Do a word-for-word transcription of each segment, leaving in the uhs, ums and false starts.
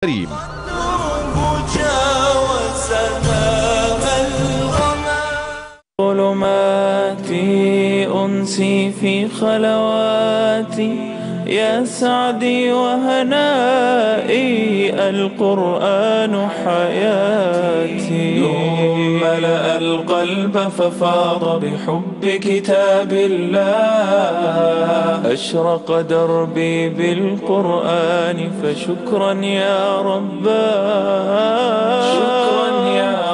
كريم. ظلماتي أنسي في خلواتي يا سعدي وهنائي القرآن حياتي. نور ملأ القلب ففاض بحب كتاب الله. أشرق دربي بالقرآن فشكرا يا رباه. شكرا يا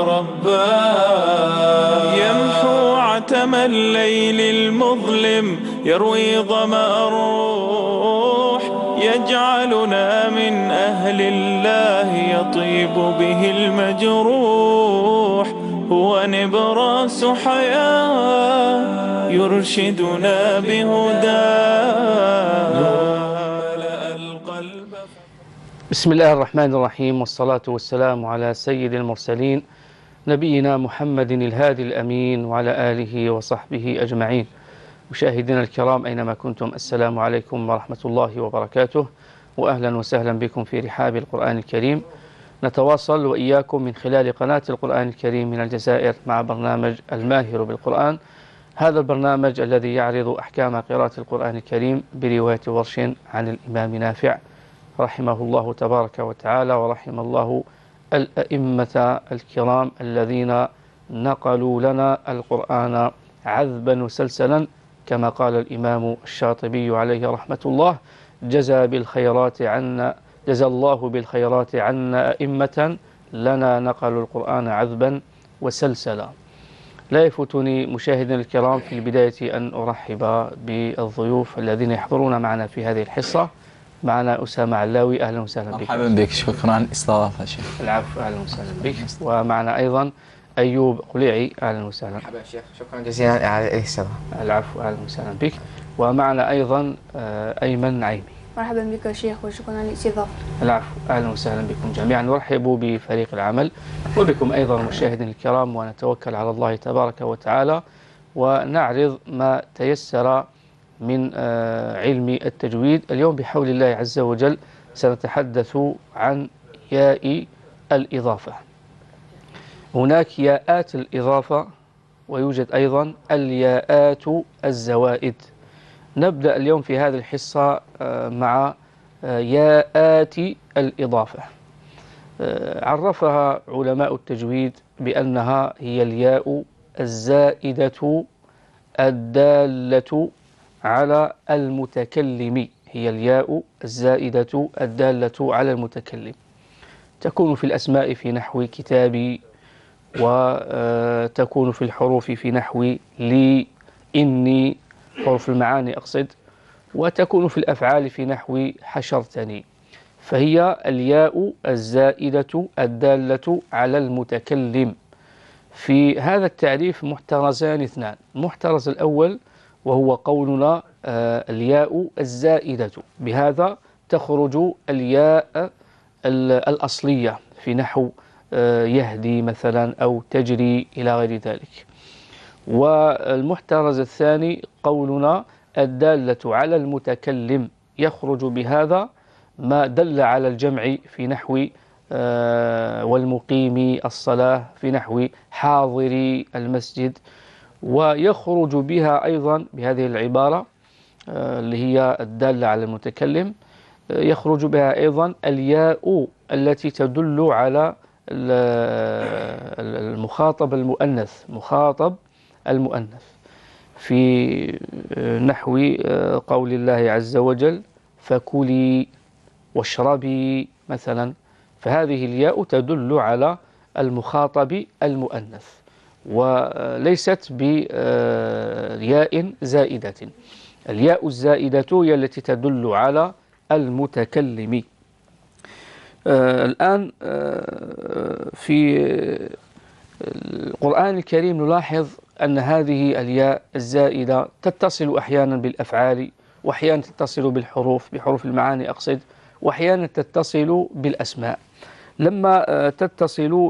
رباه. يمحو عتم الليل المظلم يروي ظمأ الروح يجعلنا من أهل الله يطيب به المجروح. هو نبراس حياة يرشدنا بهداه. بسم الله الرحمن الرحيم، والصلاة والسلام على سيد المرسلين نبينا محمد الهادي الأمين وعلى آله وصحبه أجمعين. مشاهدينا الكرام أينما كنتم، السلام عليكم ورحمة الله وبركاته، وأهلا وسهلا بكم في رحاب القرآن الكريم. نتواصل وإياكم من خلال قناة القرآن الكريم من الجزائر مع برنامج الماهر بالقرآن. هذا البرنامج الذي يعرض أحكام قراءة القرآن الكريم برواية ورش عن الإمام نافع رحمه الله تبارك وتعالى، ورحم الله الأئمة الكرام الذين نقلوا لنا القرآن عذبا وسلسلا، كما قال الإمام الشاطبي عليه رحمة الله: جزى بالخيرات عنا جزى الله بالخيرات عنا أئمة لنا نقلوا القرآن عذبا وسلسلا. لا يفوتني مشاهدينا الكرام في البداية أن أرحب بالضيوف الذين يحضرون معنا في هذه الحصة. معنا أسامة علاوي، أهلا وسهلا بك. مرحبا بك، شكرا على الاستضافة شيخ. العفو، أهلا وسهلا بك. ومعنا أيضا أيوب قليعي، أهلا وسهلا. مرحبا شيخ، شكرا جزيلا على الاستضافة. العفو، أهلا وسهلا بك. ومعنا أيضا أيمن نعيمي. مرحبا بك شيخ وشكرا على الاستضافة. العفو، أهلا وسهلا بكم جميعا. نرحب بفريق العمل وبكم أيضا مشاهدينا الكرام، ونتوكل على الله تبارك وتعالى ونعرض ما تيسر من علم التجويد. اليوم بحول الله عز وجل سنتحدث عن ياء الإضافة. هناك ياءات الإضافة ويوجد أيضا الياءات الزوائد. نبدأ اليوم في هذه الحصة مع ياءات الإضافة. عرفها علماء التجويد بأنها هي الياء الزائدة الدالة على المتكلم. هي الياء الزائدة الدالة على المتكلم. تكون في الأسماء في نحو كتابي، وتكون في الحروف في نحو لي، إني، حروف المعاني أقصد، وتكون في الأفعال في نحو حشرتني. فهي الياء الزائدة الدالة على المتكلم. في هذا التعريف محترزان اثنان. المحترز الأول وهو قولنا آه الياء الزائدة، بهذا تخرج الياء الأصلية في نحو آه يهدي مثلا أو تجري إلى غير ذلك. والمحترز الثاني قولنا الدالة على المتكلم، يخرج بهذا ما دل على الجمع في نحو آه والمقيم الصلاة، في نحو حاضري المسجد. ويخرج بها أيضا بهذه العبارة آه اللي هي الدالة على المتكلم، آه يخرج بها أيضا الياء التي تدل على المخاطب المؤنث، مخاطب المؤنث، في نحو قول الله عز وجل فكلي واشربي مثلا. فهذه الياء تدل على المخاطب المؤنث وليست بياء زائدة. الياء الزائدة هي التي تدل على المتكلم. آه الآن آه في القرآن الكريم نلاحظ أن هذه الياء الزائدة تتصل أحيانا بالأفعال، وأحيانا تتصل بالحروف، بحروف المعاني أقصد، وأحيانا تتصل بالأسماء. لما تتصل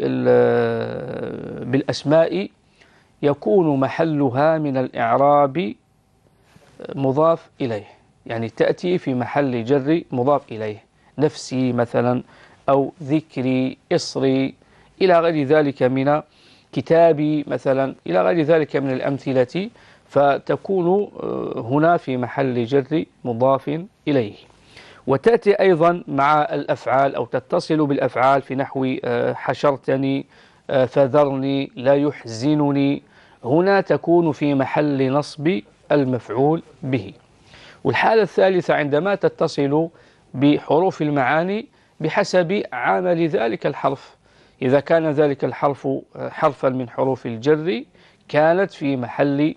بالأسماء يكون محلها من الإعراب مضاف إليه، يعني تأتي في محل جر مضاف إليه. نفسي مثلا، أو ذكري، إصري، إلى غير ذلك من كتابي مثلا، إلى غير ذلك من الأمثلة، فتكون هنا في محل جر مضاف إليه. وتأتي أيضا مع الأفعال أو تتصل بالأفعال في نحو حشرتني، فذرني، لا يحزنني، هنا تكون في محل نصب المفعول به. والحالة الثالثة عندما تتصل بحروف المعاني بحسب عمل ذلك الحرف، إذا كان ذلك الحرف حرفا من حروف الجر كانت في محل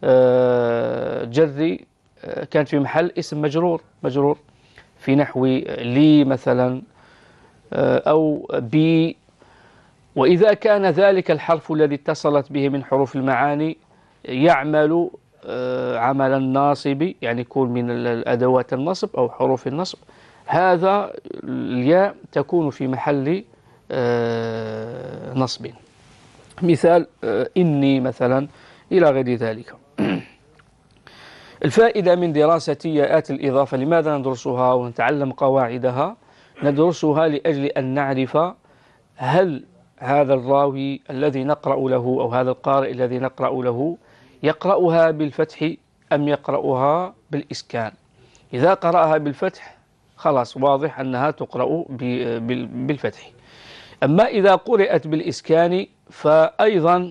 جر، كانت في محل اسم مجرور مجرور في نحو لي مثلا أو بي. وإذا كان ذلك الحرف الذي اتصلت به من حروف المعاني يعمل عمل الناصب، يعني يكون من الأدوات النصب أو حروف النصب، هذا الياء تكون في محل نصب، مثال إني مثلا، إلى غير ذلك. الفائدة من دراسة ياءات الإضافة، لماذا ندرسها ونتعلم قواعدها؟ ندرسها لأجل أن نعرف هل هذا الراوي الذي نقرأ له أو هذا القارئ الذي نقرأ له يقرأها بالفتح أم يقرأها بالإسكان. إذا قرأها بالفتح خلاص واضح أنها تقرأ بالفتح. أما إذا قرأت بالإسكان فأيضا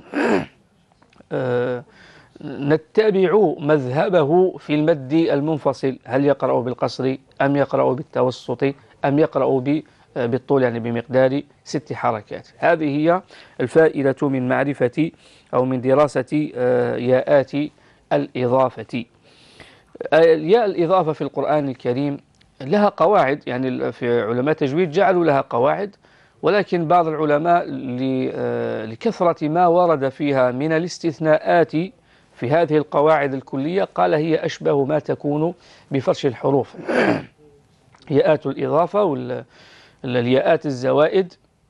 نتبع مذهبه في المد المنفصل، هل يقرأ بالقصر أم يقرأ بالتوسط أم يقرأ بالطول، يعني بمقدار ست حركات. هذه هي الفائدة من معرفة أو من دراسة ياءات الإضافة. ياء الإضافة في القرآن الكريم لها قواعد، يعني في علماء التجويد جعلوا لها قواعد، ولكن بعض العلماء لكثرة ما ورد فيها من الاستثناءات في هذه القواعد الكلية قال هي أشبه ما تكون بفرش الحروف. ياءات الإضافة والياءات الزوائد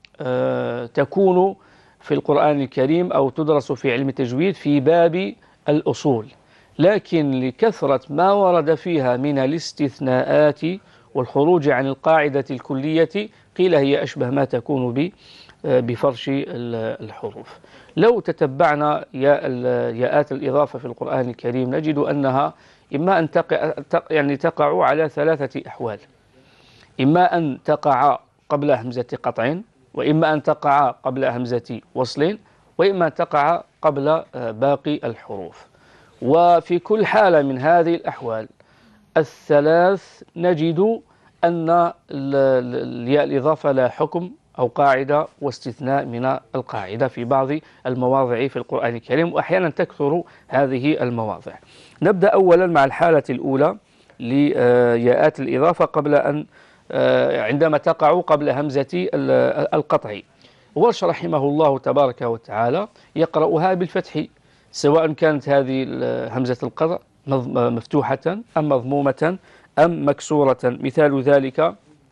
تكون في القرآن الكريم أو تدرس في علم التجويد في باب الأصول، لكن لكثرة ما ورد فيها من الاستثناءات والخروج عن القاعدة الكلية قيل هي أشبه ما تكون بفرش الحروف. لو تتبعنا ياءات الإضافة في القرآن الكريم نجد أنها إما أن تقع يعني تقع على ثلاثة أحوال، إما أن تقع قبل همزة قطع، وإما أن تقع قبل همزة وصل، وإما أن تقع قبل باقي الحروف. وفي كل حالة من هذه الأحوال الثلاث نجد أن الياء الإضافة لا حكم أو قاعدة واستثناء من القاعدة في بعض المواضع في القرآن الكريم، وأحيانا تكثر هذه المواضع. نبدأ أولا مع الحالة الأولى لياءات الإضافة قبل أن عندما تقع قبل همزة القطع. ورش رحمه الله تبارك وتعالى يقرأها بالفتح، سواء كانت هذه همزة القطع مفتوحة أم مضمومة أم مكسورة. مثال ذلك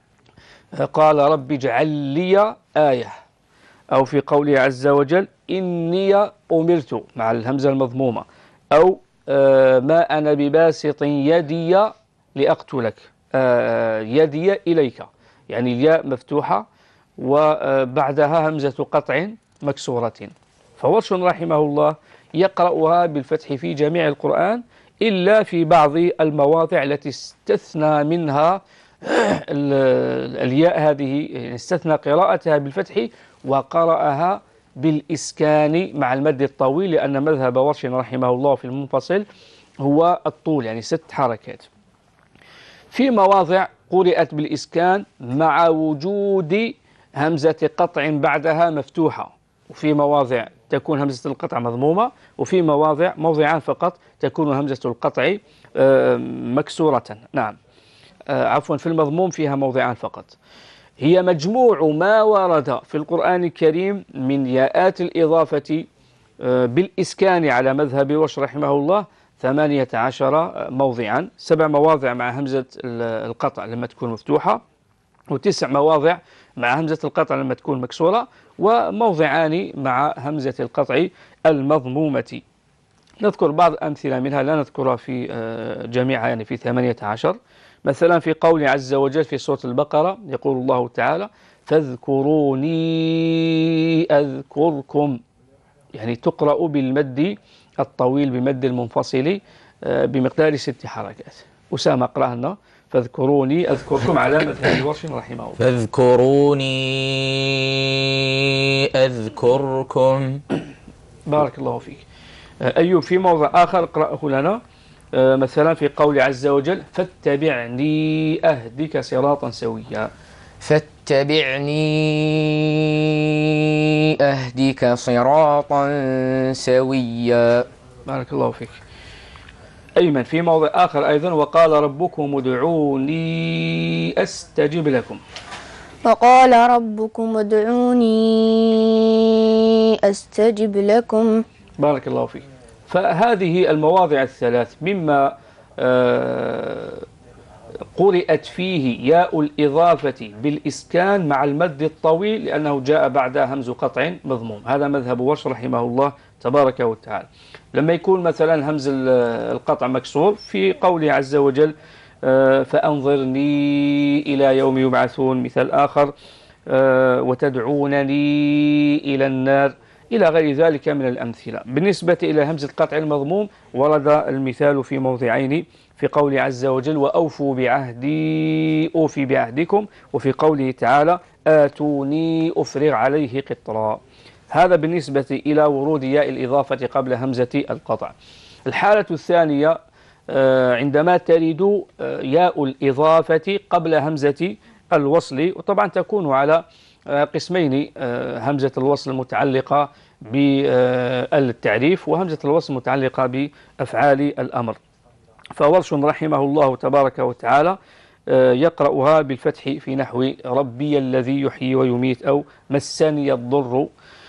قال رب اجعل لي آية، أو في قوله عز وجل إني أمرت مع الهمزة المضمومة، أو ما أنا بباسط يدي لأقتلك، يدي إليك، يعني الياء مفتوحة وبعدها همزة قطع مكسورة. فورش رحمه الله يقرأها بالفتح في جميع القرآن إلا في بعض المواضع التي استثنى منها الياء هذه، استثنى قراءتها بالفتح وقرأها بالإسكان مع المد الطويل، لأن مذهب ورش رحمه الله في المنفصل هو الطول، يعني ست حركات. في مواضع قرأت بالإسكان مع وجود همزة قطع بعدها مفتوحة، وفي مواضع تكون همزة القطع مضمومة، وفي مواضع موضعان فقط تكون همزة القطع مكسورة. نعم عفوا، في المضموم فيها موضعان فقط. هي مجموع ما ورد في القرآن الكريم من ياءات الإضافة بالإسكان على مذهب ورش رحمه الله ثمانية عشر موضعا، سبع مواضع مع همزة القطع لما تكون مفتوحة، وتسع مواضع مع همزة القطع لما تكون مكسورة، وموضعان مع همزة القطع المضمومة. نذكر بعض أمثلة منها، لا نذكرها في جميعها، يعني في ثمانية عشر. مثلا في قول عز وجل في سورة البقرة يقول الله تعالى فاذكروني أذكركم، يعني تقرأ بالمد الطويل بمد المنفصل بمقدار ست حركات. أسامة اقرأ لنا فاذكروني أذكركم على مذهب ورش رحمه الله. فاذكروني أذكركم. بارك الله فيك. أيوب في موضع آخر اقرأه لنا، مثلا في قول عز وجل فاتبعني أهدك صراطا سويا. فاتبعني أهدك صراطا سويا. بارك الله فيك. أيمن في موضع آخر أيضا وقال ربكم ادعوني أستجب لكم. وقال ربكم ادعوني أستجب لكم. بارك الله فيك. فهذه المواضع الثلاث مما آه قرئت فيه ياء الإضافة بالإسكان مع المد الطويل لأنه جاء بعدها همز قطع مضموم. هذا مذهب ورش رحمه الله تبارك وتعالى. لما يكون مثلا همز القطع مكسور في قوله عز وجل فأنظرني إلى يوم يبعثون، مثال آخر وتدعونني إلى النار، إلى غير ذلك من الأمثلة. بالنسبة إلى همز القطع المضموم ورد المثال في موضعين، في قول عز وجل وأوفوا بعهدي أوفي بعهدكم، وفي قوله تعالى آتوني أفرغ عليه قطرا. هذا بالنسبة إلى ورود ياء الإضافة قبل همزة القطع. الحالة الثانية عندما ترد ياء الإضافة قبل همزة الوصل، وطبعا تكون على قسمين، همزة الوصل المتعلقة بالتعريف وهمزة الوصل المتعلقة بأفعال الأمر. فورش رحمه الله تبارك وتعالى يقرأها بالفتح في نحو ربي الذي يحيي ويميت أو مسني الضر.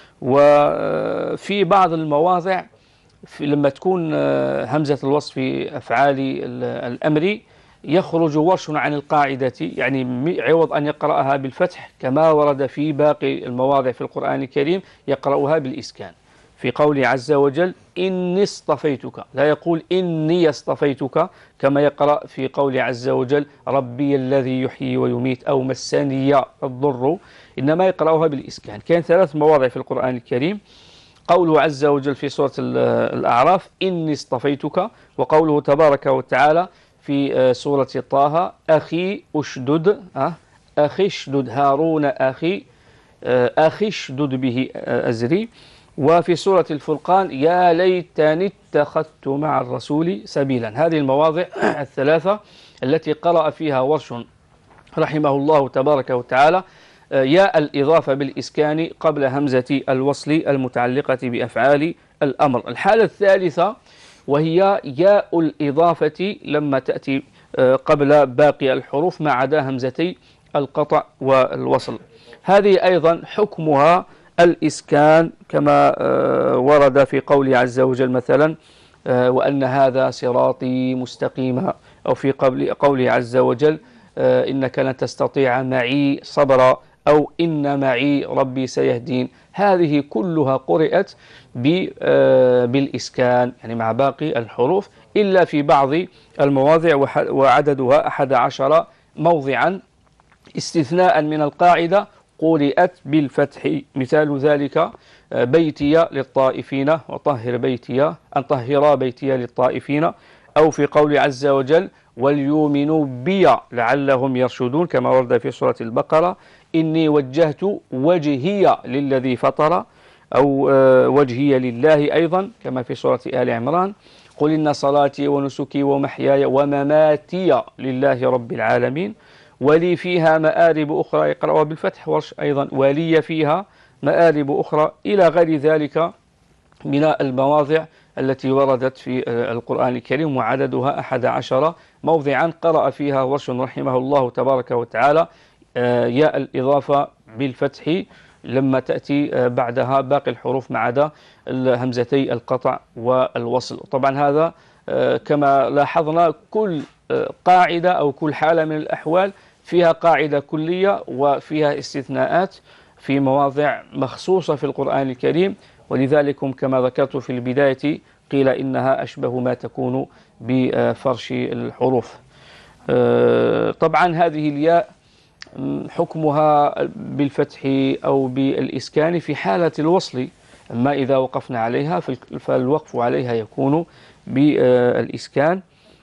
وفي بعض المواضع لما تكون همزة الوصف في أفعال الأمر يخرج ورش عن القاعدة، يعني عوض أن يقرأها بالفتح كما ورد في باقي المواضع في القرآن الكريم يقرأها بالإسكان. في قوله عز وجل إني اصطفيتك، لا يقول إني اصطفيتك كما يقرأ في قوله عز وجل ربي الذي يحيي ويميت أو مسني الضر، إنما يقرأها بالإسكان. كان ثلاث مواضع في القرآن الكريم، قوله عز وجل في سورة الأعراف إني اصطفيتك، وقوله تبارك وتعالى في سورة طه أخي أشدد أخي اشدد هارون أخي أخي اشدد به أزري. وفي سورة الفرقان يا ليتني اتخذت مع الرسول سبيلا. هذه المواضع الثلاثة التي قرأ فيها ورش رحمه الله تبارك وتعالى ياء الإضافة بالإسكان قبل همزة الوصل المتعلقة بأفعال الأمر. الحالة الثالثة وهي ياء الإضافة لما تأتي قبل باقي الحروف ما عدا همزتي القطع والوصل. هذه أيضا حكمها الإسكان كما ورد في قوله عز وجل مثلا وأن هذا صراطي مستقيما، أو في قوله عز وجل إنك لن تستطيع معي صبرا، أو إن معي ربي سيهدين. هذه كلها قرأت بالإسكان يعني مع باقي الحروف، إلا في بعض المواضع وعددها أحد عشر موضعا استثناء من القاعدة قرأت بالفتح. مثال ذلك بيتي للطائفين وطهر بيتي أن طهر بيتي للطائفين، أو في قول عز وجل وليؤمنوا بي لعلهم يرشدون كما ورد في سورة البقرة إني وجهت وجهي للذي فطر، أو وجهي لله أيضا كما في سورة آل عمران قل إن صلاتي ونسكي ومحياي ومماتي لله رب العالمين ولي فيها مآرب أخرى يقرأها بالفتح ورش أيضا ولي فيها مآرب أخرى، إلى غير ذلك من المواضع التي وردت في القرآن الكريم وعددها أحد عشر موضعا قرأ فيها ورش رحمه الله تبارك وتعالى ياء الإضافة بالفتح لما تأتي بعدها باقي الحروف ما عدا همزتي القطع والوصل. طبعا هذا كما لاحظنا كل قاعدة أو كل حالة من الأحوال فيها قاعدة كلية وفيها استثناءات في مواضع مخصوصة في القرآن الكريم، ولذلك كما ذكرت في البداية قيل إنها أشبه ما تكون بفرش الحروف. طبعا هذه الياء حكمها بالفتح أو بالإسكان في حالة الوصل، أما إذا وقفنا عليها فالوقف عليها يكون بالإسكان.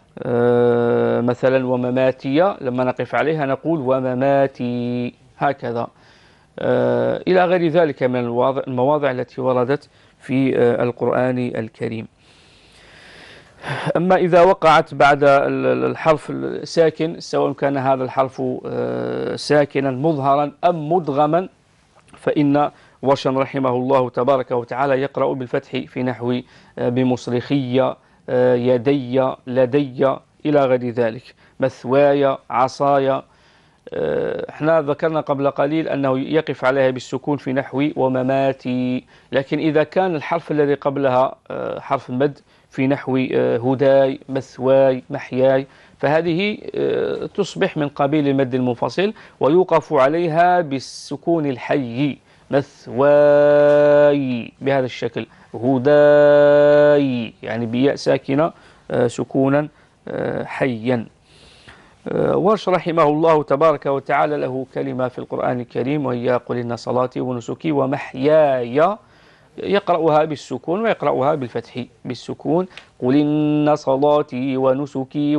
مثلا ومماتي، لما نقف عليها نقول ومماتي هكذا، إلى غير ذلك من المواضع التي وردت في القرآن الكريم. أما إذا وقعت بعد الحرف الساكن، سواء كان هذا الحرف ساكنا مظهرا أم مدغما، فإن ورشا رحمه الله تبارك وتعالى يقرأ بالفتح في نحو بمصرخية، يدي، لدي، إلى غير ذلك، مثواي، عصاي. احنا ذكرنا قبل قليل أنه يقف عليها بالسكون في نحو ومماتي، لكن إذا كان الحرف الذي قبلها حرف مد في نحو هداي، مثواي، محياي، فهذه تصبح من قبيل المد المنفصل ويوقف عليها بالسكون الحي، مثواي بهذا الشكل، هداي يعني بياء ساكنة سكونا حيا. ورش رحمه الله تبارك وتعالى له كلمة في القرآن الكريم وهي قل إن صلاتي ونسكي ومحياي، يقرأها بالسكون ويقرأها بالفتح بالسكون، قل إن صلاتي ونسكي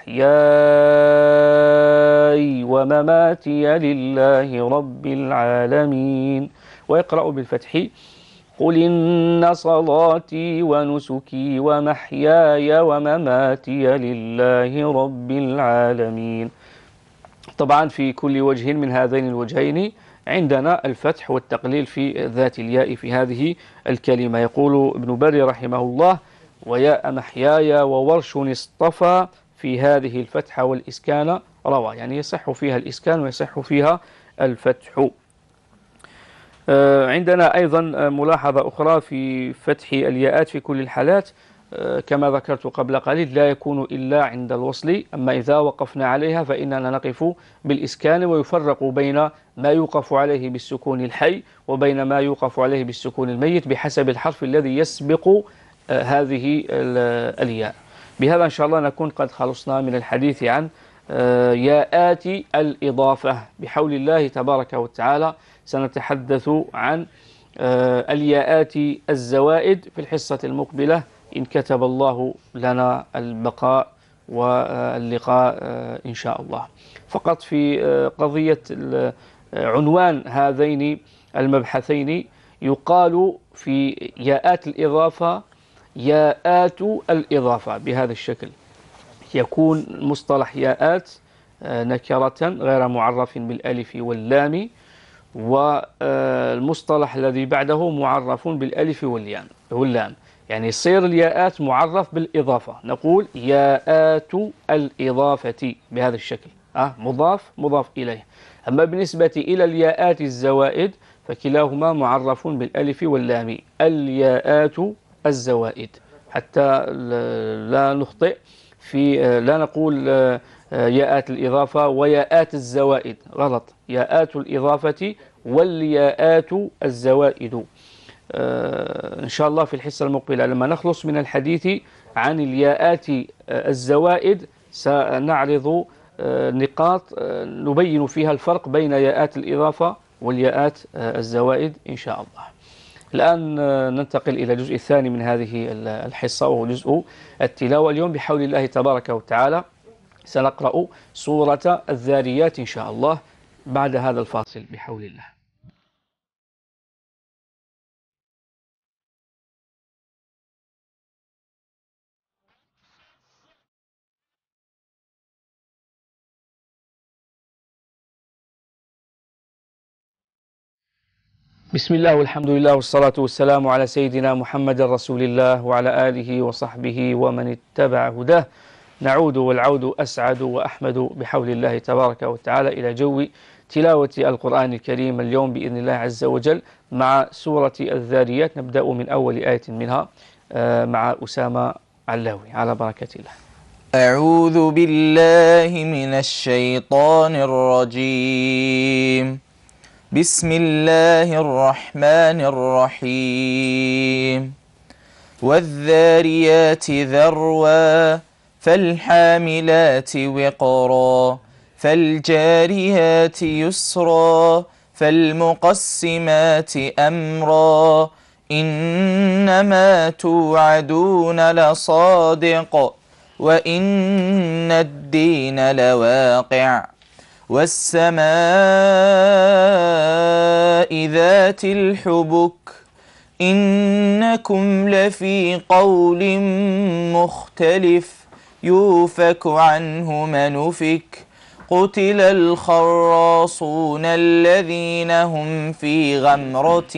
ومحياي ومماتي لله رب العالمين، ويقرأ بالفتح قل إن صلاتي ونسكي ومحياي ومماتي لله رب العالمين. طبعا في كل وجه من هذين الوجهين عندنا الفتح والتقليل في ذات الياء في هذه الكلمة. يقول ابن بري رحمه الله وياء محياي وورش اصطفى في هذه الفتح والإسكان روى، يعني يصح فيها الإسكان ويصح فيها الفتح. عندنا أيضا ملاحظة أخرى في فتح الياءات في كل الحالات، كما ذكرت قبل قليل لا يكون إلا عند الوصل، أما إذا وقفنا عليها فإننا نقف بالإسكان، ويفرق بين ما يوقف عليه بالسكون الحي وبين ما يوقف عليه بالسكون الميت بحسب الحرف الذي يسبق هذه الياء. بهذا إن شاء الله نكون قد خلصنا من الحديث عن ياءات الإضافة. بحول الله تبارك وتعالى سنتحدث عن الياءات الزوائد في الحصة المقبلة إن كتب الله لنا البقاء واللقاء إن شاء الله. فقط في قضية عنوان هذين المبحثين، يقال في ياءات الإضافة ياءات الإضافة بهذا الشكل، يكون مصطلح ياءات نكرة غير معرف بالألف واللام، والمصطلح الذي بعده معرف بالألف واللام، يعني يصير الياءات معرف بالإضافة، نقول ياءات الإضافة بهذا الشكل، أه مضاف مضاف إليه. أما بالنسبة إلى الياءات الزوائد فكلاهما معرف بالألف واللام، الياءات الزوائد، حتى لا نخطئ في لا نقول ياءات الإضافة وياءات الزوائد، غلط، ياءات الإضافة والياءات الزوائد. إن شاء الله في الحصة المقبلة لما نخلص من الحديث عن الياءات الزوائد سنعرض نقاط نبين فيها الفرق بين ياءات الإضافة والياءات الزوائد إن شاء الله. الآن ننتقل إلى الجزء الثاني من هذه الحصة وهو جزء التلاوة. اليوم بحول الله تبارك وتعالى سنقرأ سورة الذاريات إن شاء الله بعد هذا الفاصل بحول الله. بسم الله والحمد لله والصلاة والسلام على سيدنا محمد رسول الله وعلى آله وصحبه ومن اتبع هداه. نعود والعود أسعد وأحمد بحول الله تبارك وتعالى إلى جو تلاوة القرآن الكريم اليوم بإذن الله عز وجل مع سورة الذاريات. نبدأ من أول آية منها مع أسامة علاوي على بركة الله. أعوذ بالله من الشيطان الرجيم. بسم الله الرحمن الرحيم. والذاريات ذروا فالحاملات وقرا فالجاريات يسرا فالمقسمات أمرا إنما توعدون لصادق وإن الدين لواقع والسماء ذات الحبك إنكم لفي قول مختلف يوفك عنه من أفك قتل الخراصون الذين هم في غمرة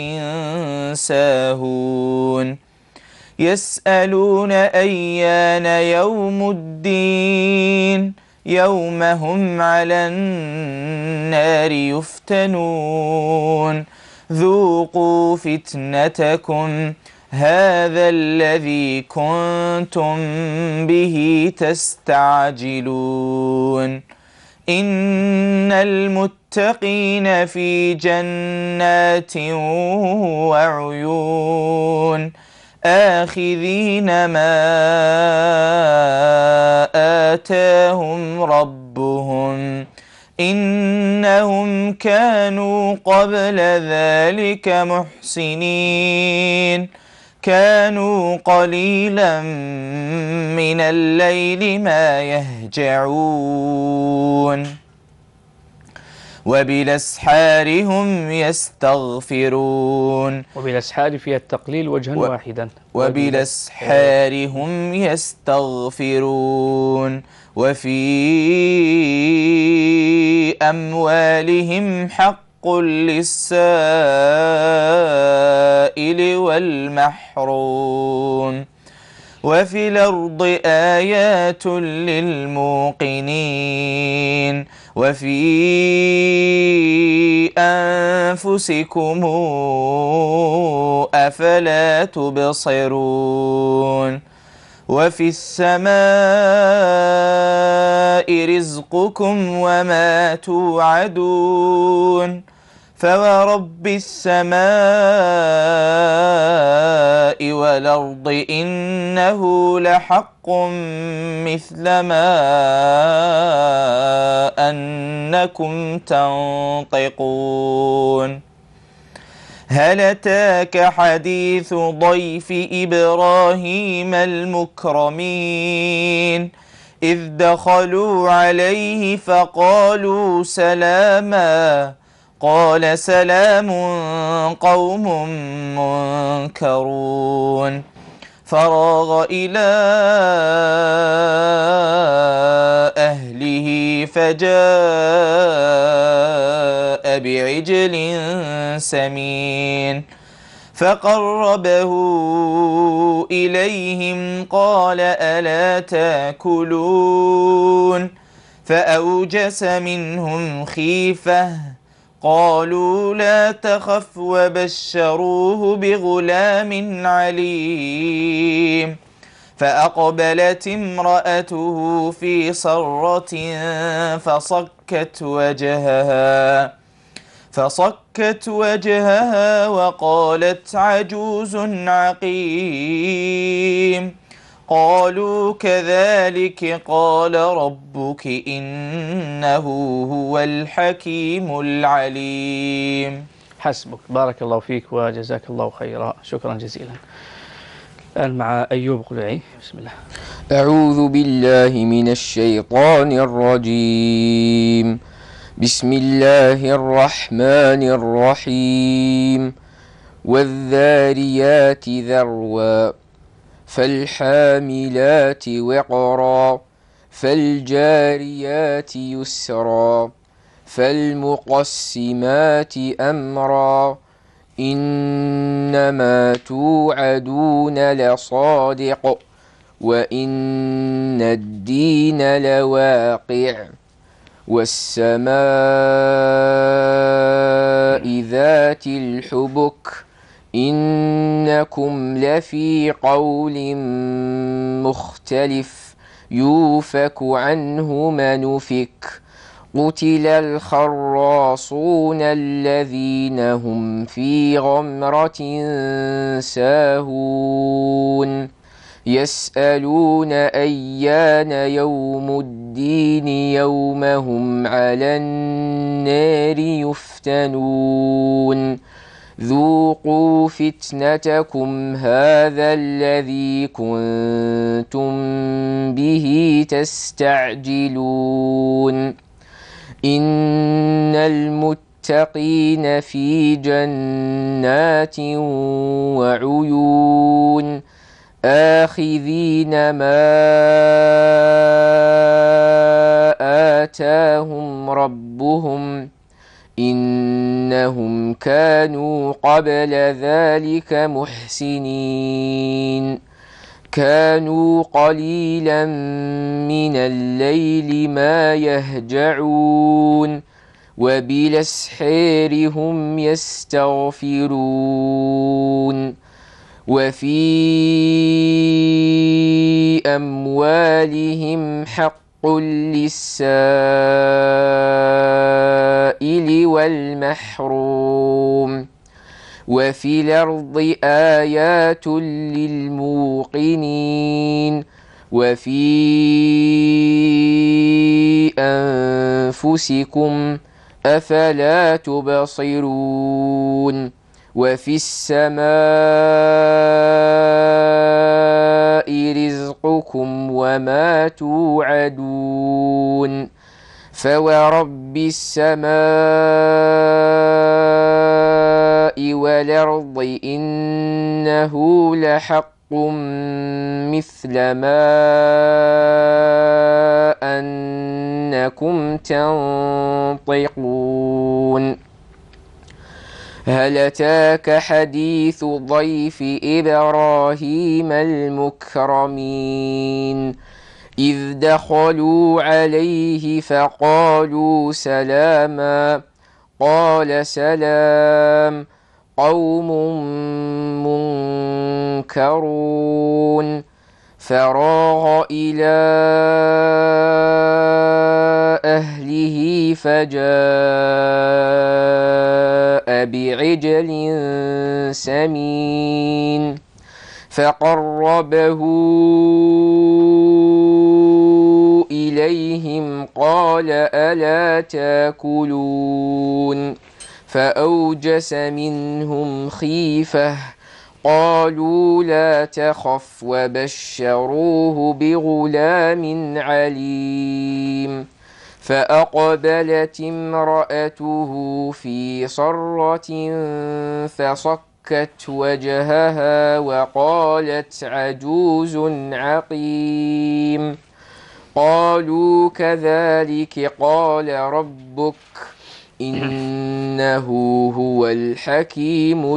ساهون يسألون أيان يوم الدين يوم هم على النار يفتنون ذوقوا فتنتكم هذا الذي كنتم به تستعجلون إن المتقين في جنات وعيون آخذين ما آتاهم ربهم إنهم كانوا قبل ذلك محسنين كانوا قليلا من الليل ما يهجعون وبالأسحار هم يستغفرون. وبالأسحار فيها التقليل وجها و... واحدا. وبالأسحار هم يستغفرون وفي أموالهم حق للسائل والمحروم وفي الأرض آيات للموقنين وفي أنفسكم أفلا تبصرون وفي السماء رزقكم وما توعدون فورب السماء والأرض إنه لحق مثل ما أنكم تنطقون هل أتاك حديث ضيف إبراهيم المكرمين إذ دخلوا عليه فقالوا سلاما قال سلام قوم منكرون فراغ إلى أهله فجاء بعجل سمين فقربه إليهم قال ألا تاكلون فأوجس منهم خيفة قالوا لا تخف وبشروه بغلام عليم فأقبلت امرأته في صرة فصكت وجهها فصكت وجهها وقالت عجوز عقيم قالوا كذلك قال ربك إنه هو الحكيم العليم. حسبك، بارك الله فيك وجزاك الله خيرا، شكرا جزيلا. الآن مع أيوب قلعي، بسم الله. أعوذ بالله من الشيطان الرجيم. بسم الله الرحمن الرحيم. والذاريات ذروا فالحاملات وقرا فالجاريات يسرا فالمقسمات أمرا إنما توعدون لصادق وإن الدين لواقع والسماء ذات الحبك إنكم لفي قول مختلف يوفك عنه من أفك قتل الخراصون الذين هم في غمرة ساهون يسألون أيان يوم الدين يوم هم على النار يفتنون ذوقوا فتنتكم هذا الذي كنتم به تستعجلون إن المتقين في جنات وعيون آخذين ما آتاهم ربهم إنهم كانوا قبل ذلك محسنين كانوا قليلا من الليل ما يهجعون وبالأسحار هم يستغفرون وفي أموالهم حق للسائل والمحروم وفي الأرض آيات للموقنين وفي أنفسكم أفلا تبصرون وفي السماء رزقكم وما توعدون فورب السماء والأرض إنه لحق مثل ما أنكم تنطقون هل أتاك حديث ضيف إبراهيم المكرمين إذ دخلوا عليه فقالوا سلاما قال سلام قوم منكرون فراغ إلى أهله فجاء بعجل سمين فقربه إليهم قال ألا تاكلون فأوجس منهم خيفة قالوا لا تخف وبشروه بغلام عليم فأقبلت امرأته في صرة فصكت وجهها وقالت عجوز عقيم قالوا كذلك قال ربك إنه هو الحكيم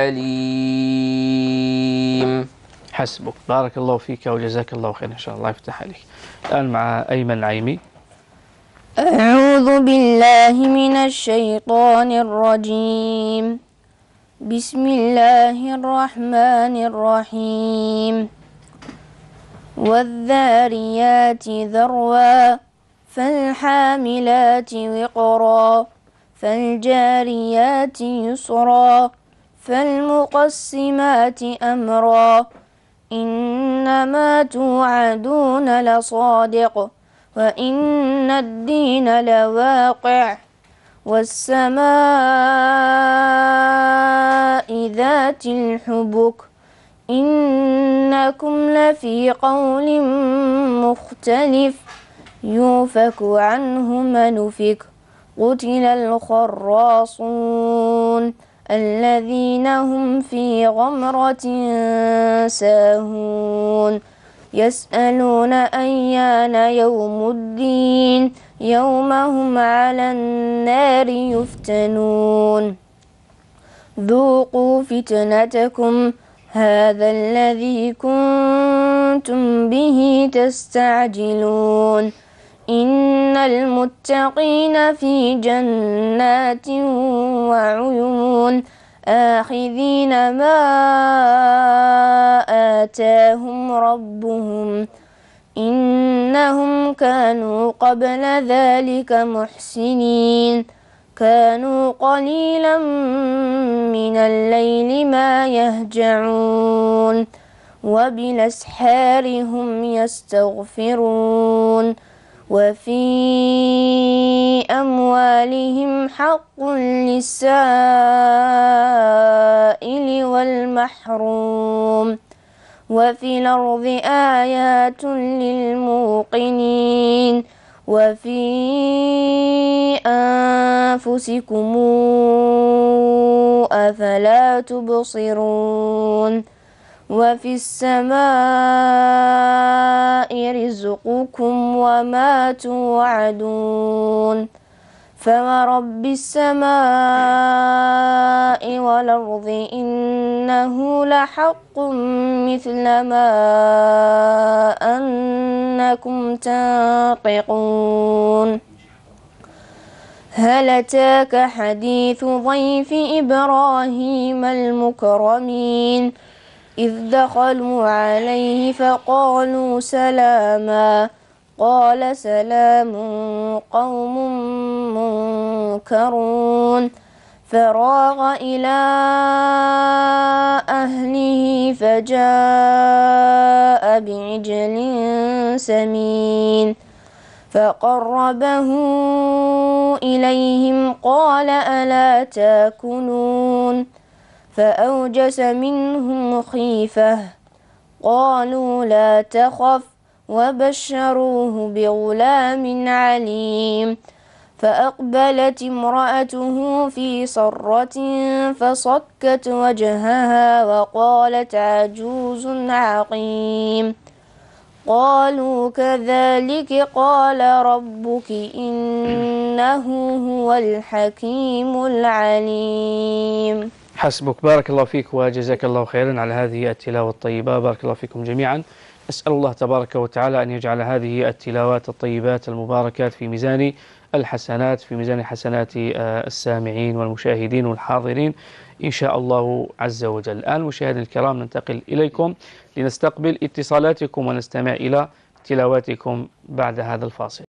العليم. حسبك. بارك الله فيك وجزاك الله خير. إن شاء الله يفتح عليك. الآن مع أيمن العيمي. أعوذ بالله من الشيطان الرجيم. بسم الله الرحمن الرحيم. والذاريات ذروا فالحاملات وقرا فالجاريات يسرا فالمقسمات أمرا إنما توعدون لصادق وإن الدين لواقع والسماء ذات الحبك إنكم لفي قول مختلف يوفك عنه من أفك قتل الخراصون الذين هم في غمرة ساهون يسألون أيان يوم الدين يوم هم على النار يفتنون ذوقوا فتنتكم هذا الذي كنتم به تستعجلون إن المتقين في جنات وعيون آخذين ما آتاهم ربهم إنهم كانوا قبل ذلك محسنين كانوا قليلا من الليل ما يهجعون وبالأسحار هم يستغفرون وفي أموالهم حق للسائل والمحروم وفي الأرض آيات للموقنين وفي أنفسكم أفلا تبصرون وفي السماء رزقكم وما توعدون فورب السماء والأرض إنه لحق مثل ما أنكم تنطقون هل أتاك حديث ضيف إبراهيم المكرمين إذ دخلوا عليه فقالوا سلاما قال سلام قوم منكرون فراغ إلى أهله فجاء بعجل سمين فقربه إليهم قال ألا تاكلون فأوجس منهم خيفة قالوا لا تخف وبشروه بغلام عليم فأقبلت امرأته في صرة فصكت وجهها وقالت عجوز عقيم قالوا كذلك قال ربك إنه هو الحكيم العليم. حسبك، بارك الله فيك وجزاك الله خيرا على هذه التلاوة الطيبة، بارك الله فيكم جميعا. أسأل الله تبارك وتعالى أن يجعل هذه التلاوات الطيبات المباركات في ميزان الحسنات، في ميزان حسنات السامعين والمشاهدين والحاضرين إن شاء الله عز وجل. الآن مشاهدينا الكرام ننتقل إليكم لنستقبل اتصالاتكم ونستمع إلى تلاواتكم بعد هذا الفاصل.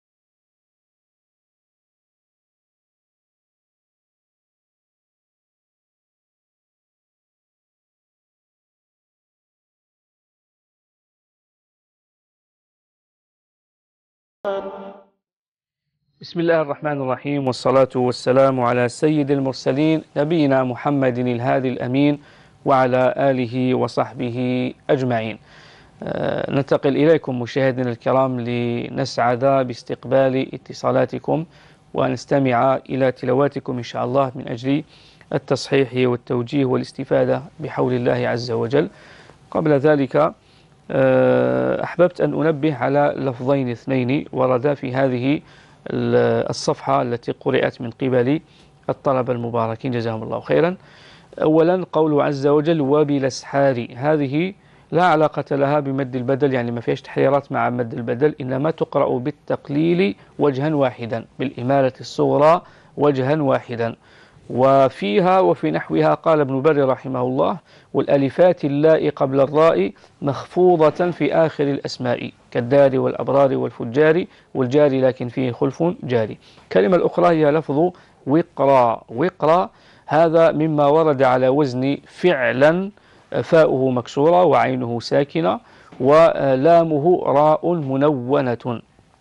بسم الله الرحمن الرحيم، والصلاة والسلام على سيد المرسلين نبينا محمد الهادي الأمين وعلى آله وصحبه أجمعين. أه ننتقل إليكم مشاهدينا الكرام لنسعد باستقبال اتصالاتكم ونستمع إلى تلاواتكم إن شاء الله من أجل التصحيح والتوجيه والاستفادة بحول الله عز وجل. قبل ذلك أحببت أن أنبه على لفظين اثنين وردا في هذه الصفحة التي قرأت من قبل الطلبة المباركين جزاهم الله خيرا. أولا قوله عز وجل وبالأسحار، هذه لا علاقة لها بمد البدل، يعني ما فيش تحريرات مع مد البدل، إنما تقرأ بالتقليل وجها واحدا، بالإمالة الصغرى وجها واحدا. وفيها وفي نحوها قال ابن بر رحمه الله والألفات اللاء قبل الراء مخفوضة في آخر الأسماء كالدار والأبرار والفجار والجار لكن فيه خلف جاري. كلمة الأخرى هي لفظ وقرا. وقرا هذا مما ورد على وزن فعلا، فاؤه مكسورة وعينه ساكنة ولامه راء منونة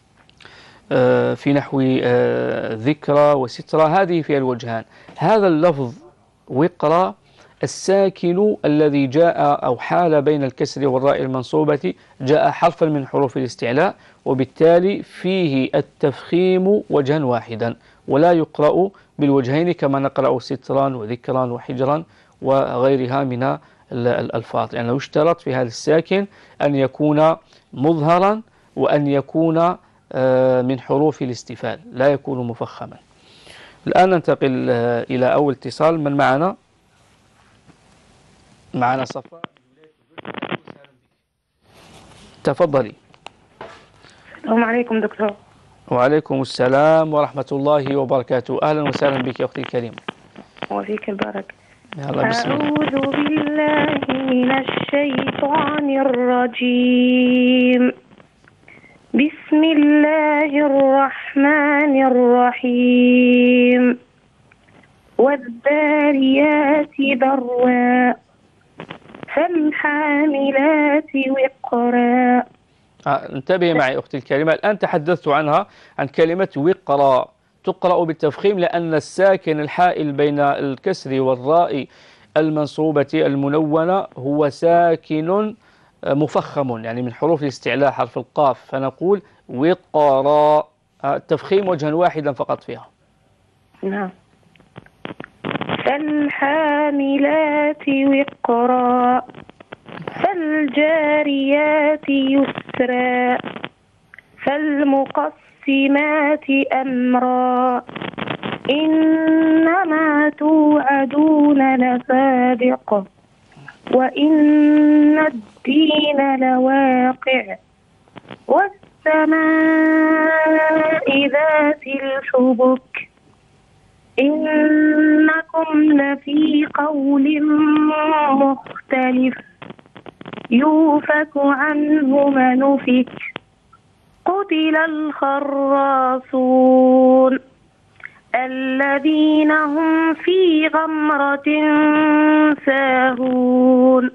في نحو ذكرى وسترى، هذه فيها الوجهان. هذا اللفظ وقرا الساكن الذي جاء أو حال بين الكسر والراء المنصوبة جاء حرفا من حروف الاستعلاء، وبالتالي فيه التفخيم وجها واحدا ولا يقرأ بالوجهين كما نقرأ سترا وذكرا وحجرا وغيرها من الألفاظ، لأنه يعني يشترط في هذا الساكن أن يكون مظهرا وأن يكون من حروف الاستفال، لا يكون مفخما. الآن ننتقل إلى أول اتصال. من معنا؟ معنا صفاء. تفضلي. السلام عليكم دكتور. وعليكم السلام ورحمة الله وبركاته. أهلا وسهلا بك يا أختي الكريمة. وفيك البركة. يلا بسم الله. أعوذ بالله من الشيطان الرجيم. بسم الله الرحمن الرحيم. والذاريات ذروا فالحاملات وقرا. آه، انتبهي معي أختي الكريمة، الآن تحدثت عنها عن كلمة وقرا، تقرأ بالتفخيم لأن الساكن الحائل بين الكسر والراء المنصوبة المنونة هو ساكن مفخم، يعني من حروف الاستعلاء حرف القاف، فنقول وقرا. التفخيم وجها واحدا فقط فيها. نعم. فالحاملات وقرا فالجاريات يسرا فالمقسمات أمرا إنما توعدون لصادق وإن الدين لواقع والسماء ذات الحبك إنكم لفي قول مختلف يوفك عنه من أفك قتل الخراصون الذين هم في غمرة ساهون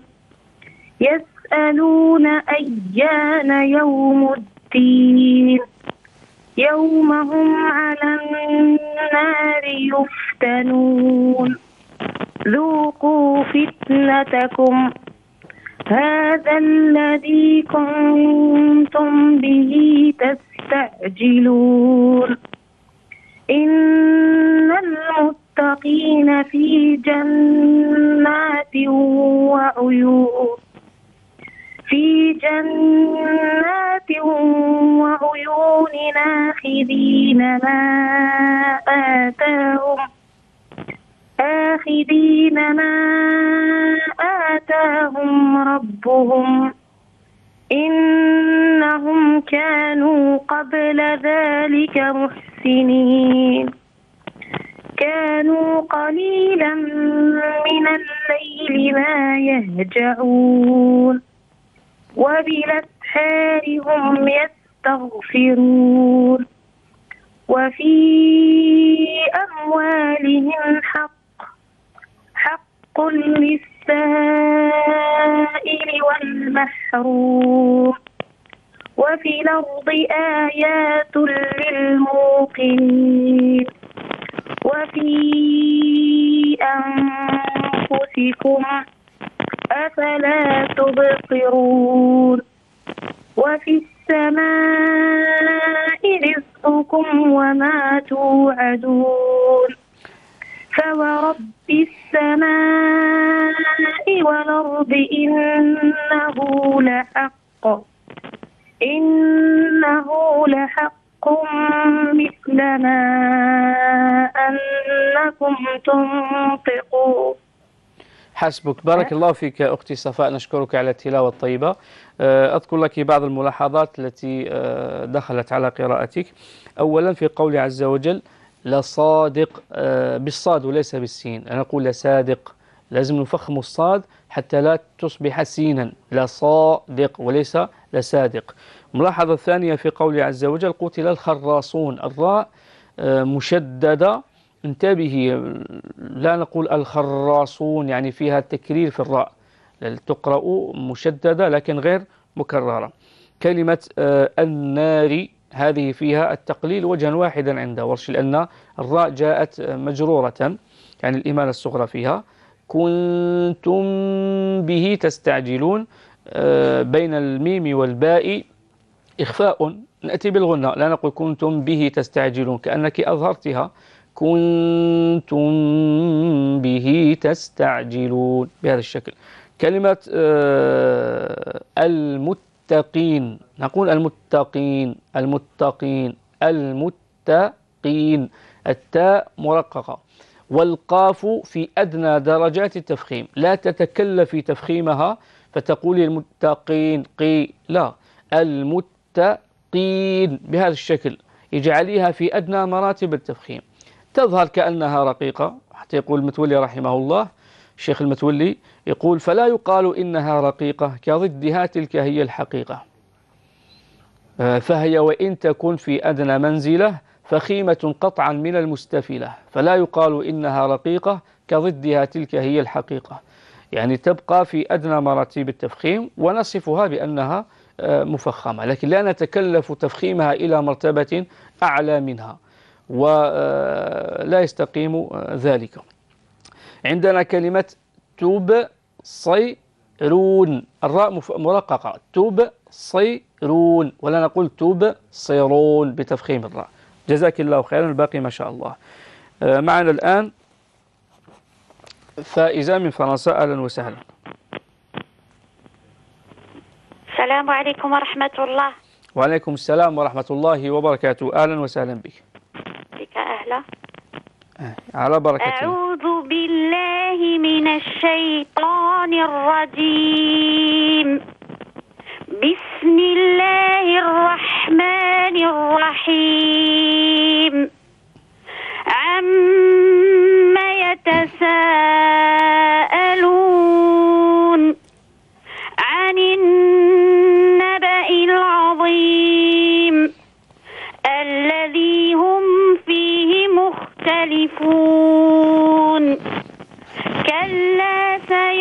يسألون أيان يوم الدين يوم هم على النار يفتنون ذوقوا فتنتكم هذا الذي كنتم به تستعجلون إن المتقين في جنات وعيون في جنات وعيون آخذين ما آتاهم آخذين ما آتاهم ربهم إنهم كانوا قبل ذلك محسنين كانوا قليلا من الليل ما يهجعون وبالأسحار هم يستغفرون وفي أموالهم حق حق للسائل والمحروم وفي الأرض آيات للموقنين وفي أنفسكم أفلا تبصرون وفي السماء رزقكم وما توعدون فورب السماء والأرض إنه لحق إنه لحق مثل ما أنكم تنطقون. حسبك، بارك الله فيك أختي صفاء، نشكرك على التلاوة الطيبة. أذكر لك بعض الملاحظات التي دخلت على قراءتك. أولا في قول عز وجل لصادق بالصاد وليس بالسين، أنا أقول لصادق، لازم نفخم الصاد حتى لا تصبح سينا، لصادق وليس لصادق. الملاحظة الثانية في قول عز وجل قتل الخراصون، الراء مشددة، انتبهي، لا نقول الخراصون يعني فيها تكرير في الراء، تقرأ مشددة لكن غير مكررة. كلمة النار هذه فيها التقليل وجها واحدا عند ورش، لأن الراء جاءت مجرورة يعني الإمالة الصغرى فيها. كنتم به تستعجلون، بين الميم والباء إخفاء، نأتي بالغنة، لا نقول كنتم به تستعجلون كأنك أظهرتها، كنتم به تستعجلون بهذا الشكل. كلمة المتقين، نقول المتقين المتقين المتقين، التاء مرققة، والقاف في أدنى درجات التفخيم، لا تتكلفي تفخيمها فتقولي المتقين قي، لا، المتقين بهذا الشكل، اجعليها في أدنى مراتب التفخيم، تظهر كأنها رقيقة. حتى يقول المتولي رحمه الله، الشيخ المتولي يقول فلا يقال إنها رقيقة كضدها تلك هي الحقيقة، فهي وإن تكن في أدنى منزلة فخيمة قطعا من المستفلة، فلا يقال إنها رقيقة كضدها تلك هي الحقيقة. يعني تبقى في أدنى مراتب التفخيم ونصفها بأنها مفخمة، لكن لا نتكلف تفخيمها إلى مرتبة أعلى منها، ولا يستقيم ذلك. عندنا كلمة تبصرون، الراء مرققة، تبصرون، ولا نقول تبصرون بتفخيم الراء. جزاك الله خيرا، الباقي ما شاء الله. معنا الآن فائزة من فرنسا، أهلا وسهلا. السلام عليكم ورحمة الله. وعليكم السلام ورحمة الله وبركاته، أهلا وسهلا بك. بك أهلا. على بركة الله. أعوذ بالله من الشيطان الرجيم. بسم الله الرحمن الرحيم. عما يتساءلون عن النبأ العظيم الذي هم فيه مختلفون. كلا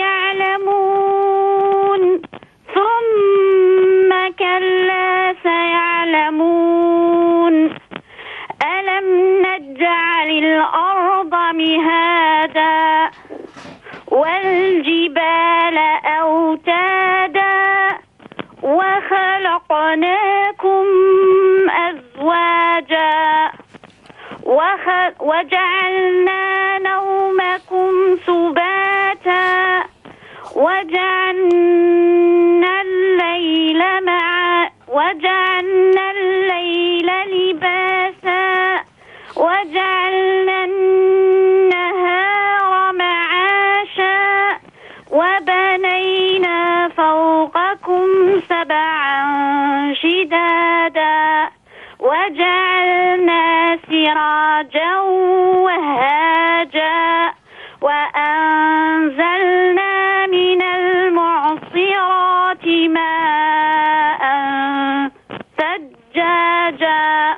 سيعلمون ثم كلا سيعلمون. ألم نجعل الأرض مهادا والجبال أوتادا وخلقناكم أزواجا وجعلنا نومكم سباتا وجعلنا الليل مع وجعلنا الليل لباسا وجعلنا النهار معاشا وبنينا فوقكم سبعا شدادا وجعلنا سراجا وهاجا وأنزلنا من المعصرات ماء ثجاجا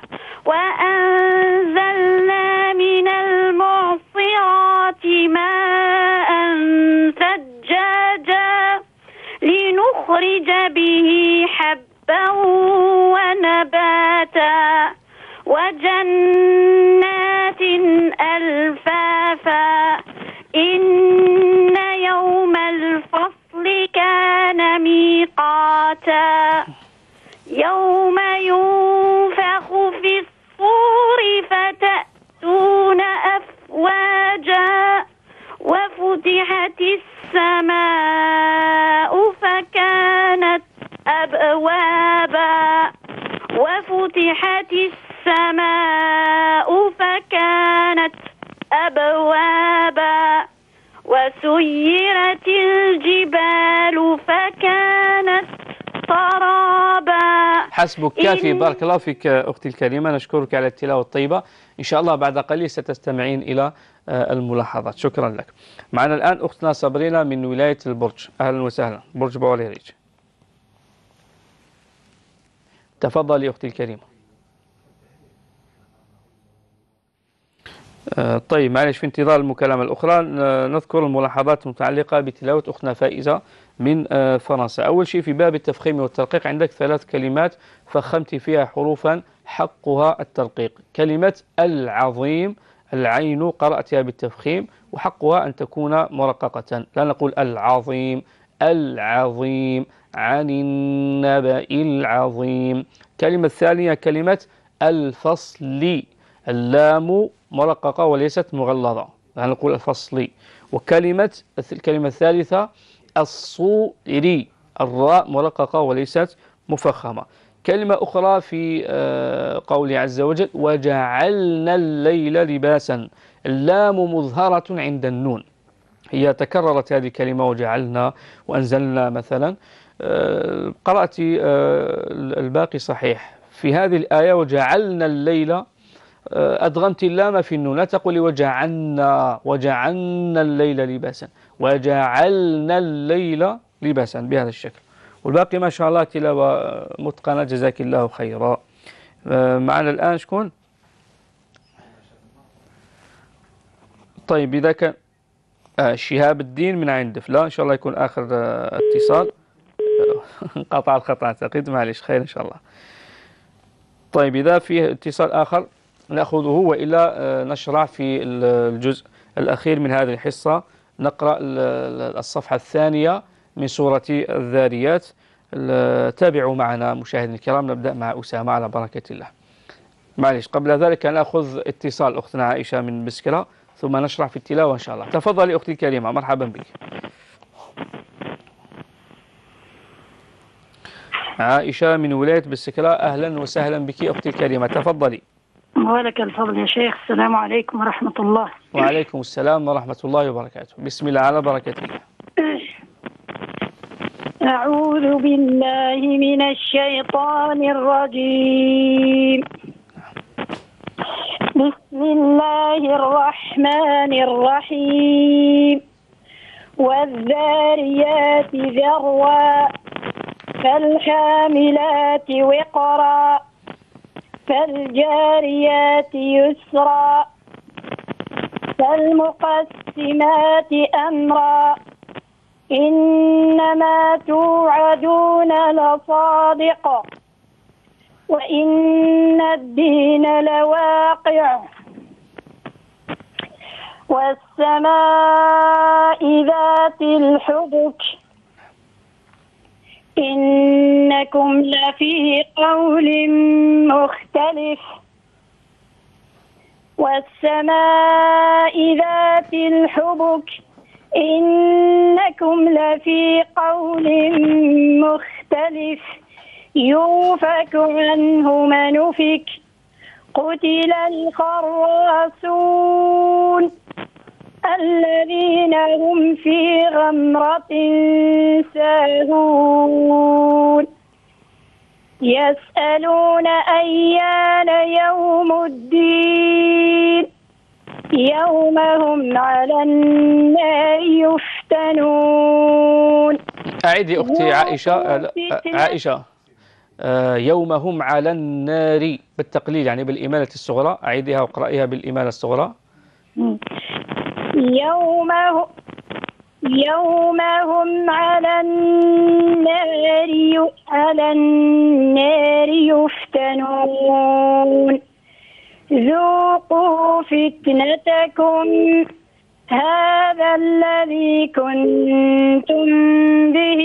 وأنزلنا من المعصرات ماء ثجاجا لنخرج به حبا ونباتا وجنات ألفافا. إن يوم الفصل كان ميقاتا. يوم ينفخ في الصور فتأتون أفواجا وفتحت السماء فكانت أبوابا وفتحت السماء فكانت أبوابا وسيرت الجبال فكانت سرابا. حسبك كافي، بارك الله فيك أختي الكريمة، نشكرك على التلاوة الطيبة. إن شاء الله بعد قليل ستستمعين إلى الملاحظات، شكرا لك. معنا الآن أختنا صابرينا من ولاية البرج، أهلا وسهلا، برج بواليريج. تفضلي أختي الكريمة. طيب معلش، في انتظار المكالمة الأخرى نذكر الملاحظات المتعلقة بتلاوة أختنا فائزة من فرنسا. أول شيء في باب التفخيم والترقيق عندك ثلاث كلمات فخمت فيها حروفا حقها الترقيق. كلمة العظيم، العين قرأتها بالتفخيم وحقها أن تكون مرققة، لا نقول العظيم، العظيم، عن النبأ العظيم. كلمة الثانية كلمة الفصل، اللام مرققة وليست مغلظة، لا نقول الفصل. وكلمة الكلمة الثالثة الصوري، الراء مرققة وليست مفخمة. كلمة أخرى في قوله عز وجل وجعلنا الليل لباسا، اللام مظهرة عند النون، هي تكررت هذه الكلمة وجعلنا وأنزلنا مثلا. قرأت الباقي صحيح في هذه الآية وجعلنا الليل، أدغمت اللام في النون، لا تقولي وجعلنا وجعلنا الليل لباسا، وجعلنا الليل لباسا بهذا الشكل. والباقي ما شاء الله تلاوة متقنة، جزاك الله خيرا. معنا الآن شكون؟ طيب إذا كان آه شهاب الدين من عين دفلة. إن شاء الله يكون آخر آه اتصال. انقطع الخط أعتقد، معلش خير إن شاء الله. طيب إذا فيه اتصال آخر نأخذه، وإلا آه نشرع في الجزء الأخير من هذه الحصة. نقرأ الصفحة الثانية من سورة الذاريات. تابعوا معنا مشاهدينا الكرام. نبدأ مع أسامة على بركة الله. معلش قبل ذلك نأخذ اتصال أختنا عائشة من بسكرة، ثم نشرع في التلاوة إن شاء الله. تفضلي أختي الكريمة، مرحبا بك. عائشة من ولاية بسكرة، أهلا وسهلا بك أختي الكريمة، تفضلي. ولك الفضل يا شيخ. السلام عليكم ورحمة الله. وعليكم السلام ورحمة الله وبركاته. بسم الله على بركة الله. أعوذ بالله من الشيطان الرجيم. بسم الله الرحمن الرحيم. والذاريات ذروا فالحاملات وقرا فالجاريات يسرا فالمقسمات أمرا إنما توعدون لصادق وإن الدين لواقع والسماء ذات الحبك إنكم لفي قول مختلف والسماء ذات الحبك إنكم لفي قول مختلف يوفك عنه من أفك قتل الخراصون الذين هم في غمرة ساهون يسألون أيان يوم الدين يوم هم على النار يفتنون. أعيدي أختي عائشة. عائشة يوم هم على النار بالتقليل يعني بالإمالة الصغرى. أعيديها وقرأيها بالإمالة الصغرى. يوم يوم هم على النار على النار يفتنون ذوقوا فتنتكم هذا الذي كنتم به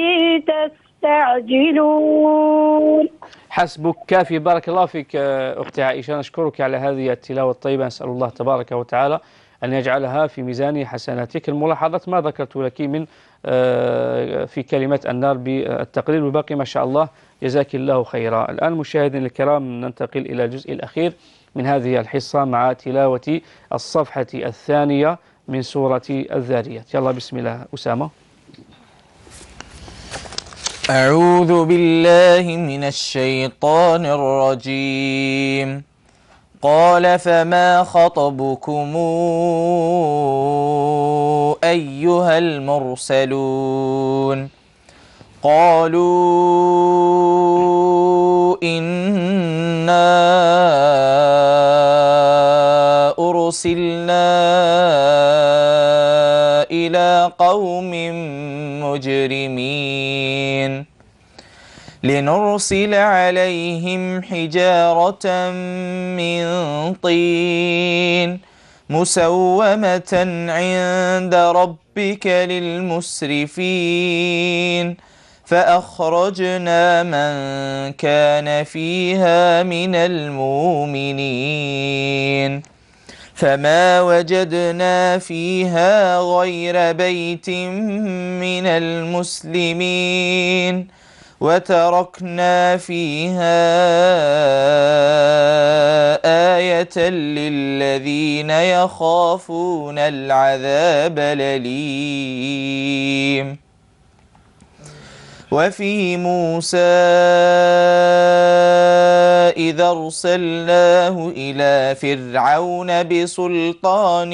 تستعجلون. حسبك، كافي. بارك الله فيك أختي عائشة، نشكرك على هذه التلاوة الطيبة. نسأل الله تبارك وتعالى أن يجعلها في ميزان حسناتك. الملاحظات ما ذكرت لك من في كلمة النار بالتقليل والباقي ما شاء الله، جزاك الله خيرا. الآن مشاهدينا الكرام ننتقل إلى الجزء الأخير من هذه الحصة مع تلاوة الصفحة الثانية من سورة الذاريات. يلا بسم الله أسامة. أعوذ بالله من الشيطان الرجيم. قال فما خطبكم أيها المرسلون قالوا إنا أرسلنا إلى قوم مجرمين لنرسل عليهم حجارة من طين مسومة عند ربك للمسرفين فأخرجنا من كان فيها من المؤمنين فما وجدنا فيها غير بيت من المسلمين وتركنا فيها آية للذين يخافون العذاب الأليم. وفي موسى إذا أرسلناه إلى فرعون بسلطان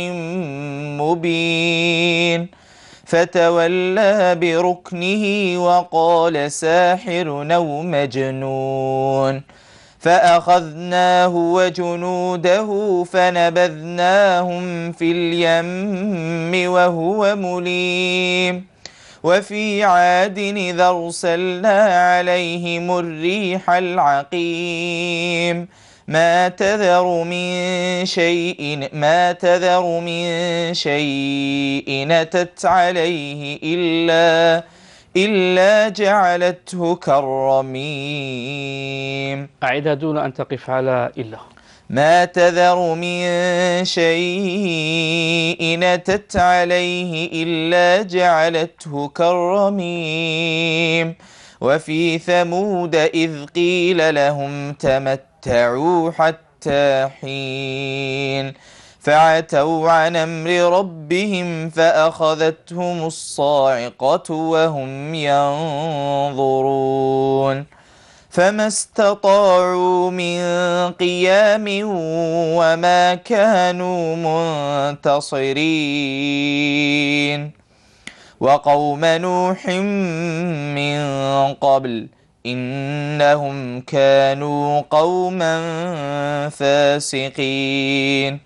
مبين فتولى بركنه وقال ساحر أو مجنون فأخذناه وجنوده فنبذناهم في اليم وهو مليم وفي عاد إذا أرسلنا عليهم الريح العقيم ما تذر من شيء ما تذر من شيء أتت عليه إلا إلا جعلته كالرميم. أعدها دون أن تقف على إلا. ما تذر من شيء أتت عليه إلا جعلته كالرميم وفي ثمود إذ قيل لهم تمتعوا حتى حين فعتوا عن أمر ربهم فأخذتهم الصاعقة وهم ينظرون فما استطاعوا من قيام وما كانوا منتصرين وقوم نوح من قبل إنهم كانوا قوما فاسقين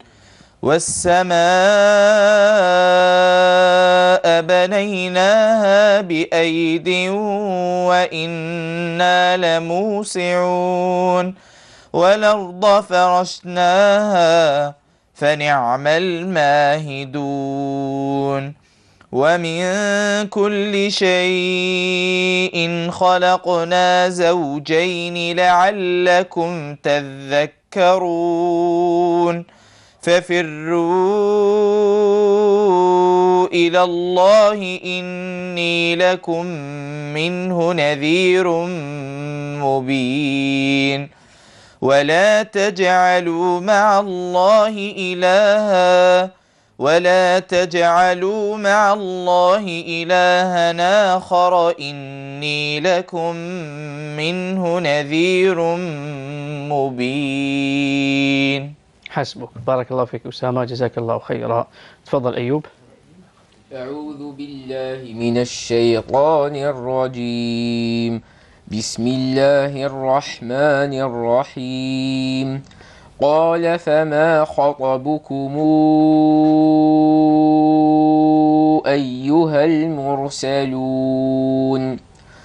والسماء بنيناها بأيد وإنا لموسعون والأرض فرشناها فنعم الماهدون ومن كل شيء خلقنا زوجين لعلكم تذكرون ففروا إلى الله إني لكم منه نذير مبين ولا تجعلوا مع الله إلها ولا تجعلوا مع الله إلها آخر إني لكم منه نذير مبين. حسبك. بارك الله فيك أسامة، جزاك الله خيرا. تفضل أيوب. أعوذ بالله من الشيطان الرجيم. بسم الله الرحمن الرحيم. قال فما خطبكم أيها المرسلون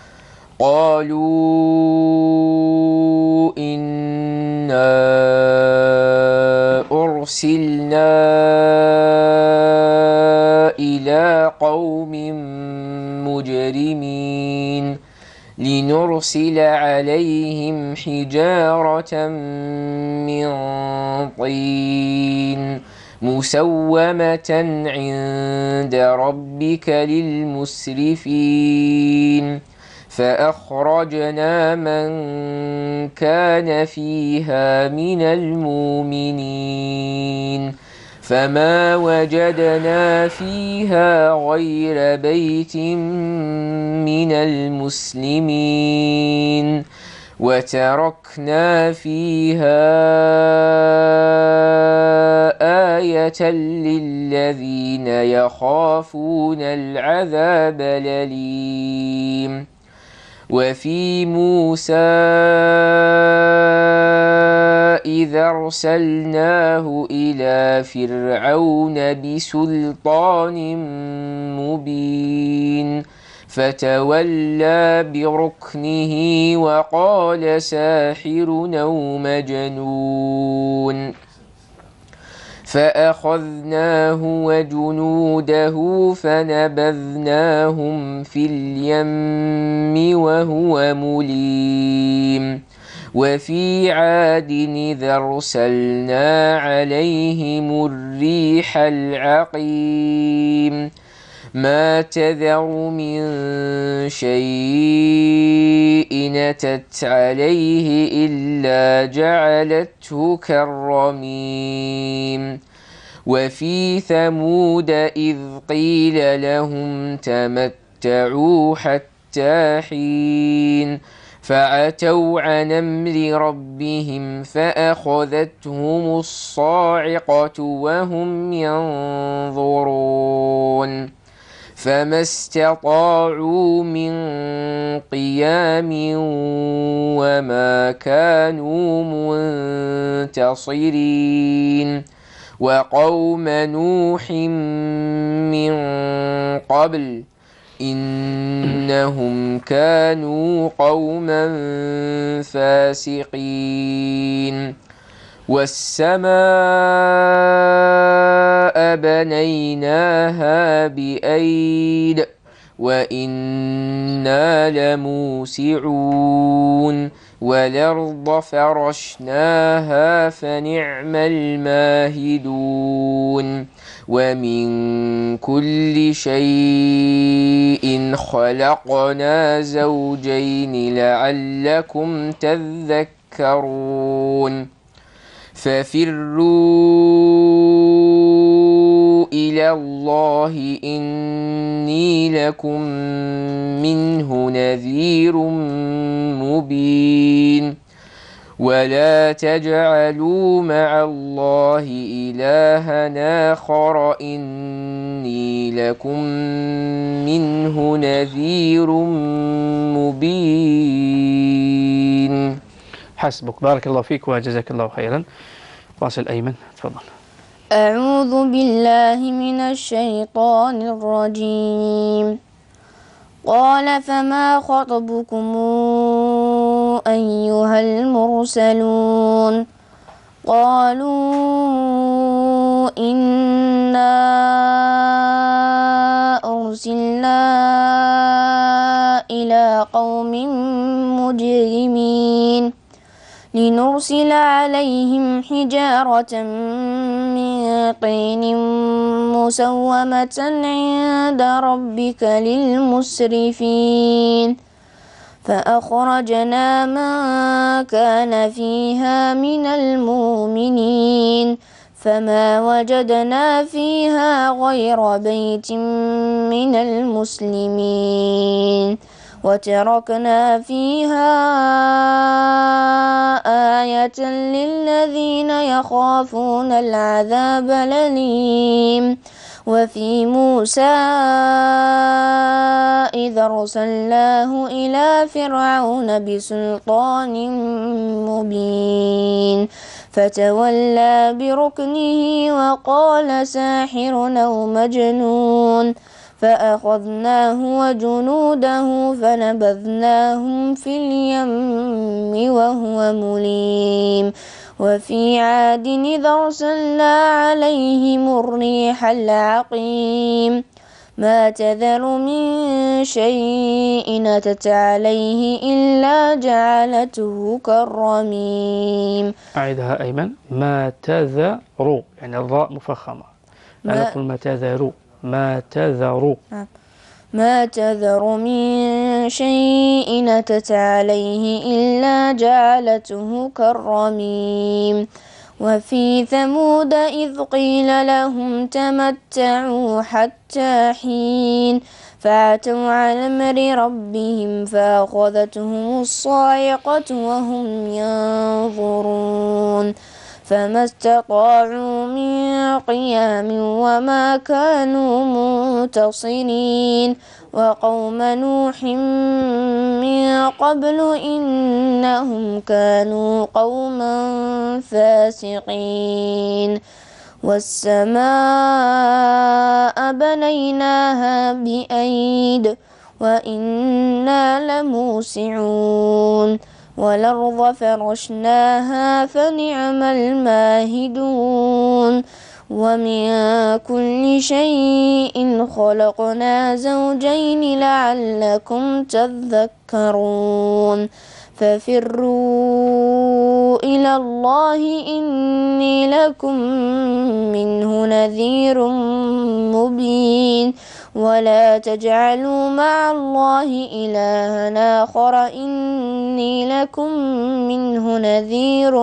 قالوا إنا أرسلنا إلى قوم مجرمين لنرسل عليهم حجارة من طين مسومة عند ربك للمسرفين فأخرجنا من كان فيها من المؤمنين فما وجدنا فيها غير بيت من المسلمين وتركنا فيها آية للذين يخافون العذاب الأليم. وفي موسى إذا أرسلناه إلى فرعون بسلطان مبين فتولى بركنه وقال ساحر أو مجنون فأخذناه وجنوده فنبذناهم في اليم وهو مليم. وفي عاد إذا أرسلنا عليهم الريح العقيم ما تذر من شيء أتت عليه إلا جعلته كالرميم. وفي ثمود إذ قيل لهم تمتعوا حتى حين فعتوا عن أمر ربهم فأخذتهم الصاعقة وهم ينظرون فما استطاعوا من قيام وما كانوا منتصرين وقوم نوح من قبل إنهم كانوا قوما فاسقين والسماء بنيناها بأيد وإنا لموسعون والأرض فرشناها فنعم الماهدون ومن كل شيء خلقنا زوجين لعلكم تذكرون ففروا إلى الله إني لكم منه نذير مبين ولا تجعلوا مع الله إلها آخر إني لكم منه نذير مبين. حسبك، بارك الله فيك وجزاك الله خيرا. واصل أيمن، تفضل. أعوذ بالله من الشيطان الرجيم. قال فما خطبكم أيها المرسلون؟ قالوا إنا أرسلنا إلى قوم مجرمين لنرسل عليهم حجارة من طين مسومة عند ربك للمسرفين فأخرجنا من كان فيها من المؤمنين فما وجدنا فيها غير بيت من المسلمين وتركنا فيها آية للذين يخافون العذاب الأليم. وفي موسى إذ أرسلناه إلى فرعون بسلطان مبين فتولى بركنه وقال ساحر أو مجنون فأخذناه وجنوده فنبذناهم في اليم وهو مليم. وفي عاد إذ أرسلنا عليهم الريح العقيم ما تذر من شيء أتت عليه إلا جعلته كالرميم. أعيدها أيمن. ما تذر، يعني الراء مفخمة، لا نقول ما تذر، ما تذر. ما تذر من شيء أتت عليه إلا جعلته كالرميم. وفي ثمود إذ قيل لهم تمتعوا حتى حين فعتوا عن أمر ربهم فأخذتهم الصاعقة وهم ينظرون فما استطاعوا من قيام وما كانوا منتصرين. وقوم نوح من قبل إنهم كانوا قوما فاسقين. والسماء بنيناها بأيد وإنا لموسعون والأرض فرشناها فنعم الماهدون. ومن كل شيء خلقنا زوجين لعلكم تذكرون. ففروا إلى الله إني لكم منه نذير مبين. ولا تجعلوا مع الله إلها آخر إني لكم منه نذير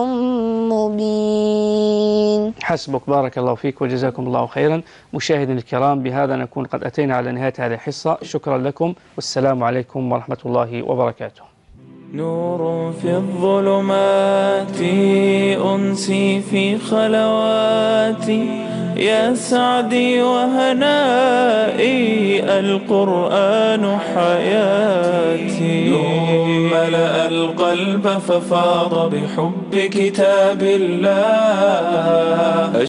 مبين. حسبك، بارك الله فيك وجزاكم الله خيرا. مشاهدينا الكرام، بهذا نكون قد أتينا على نهاية هذه الحصة. شكرا لكم والسلام عليكم ورحمة الله وبركاته. نور في الظلمات أنسي في خلواتي يا سعدي وهنائي القرآن حياتي. نور ملأ القلب ففاض بحب كتاب الله.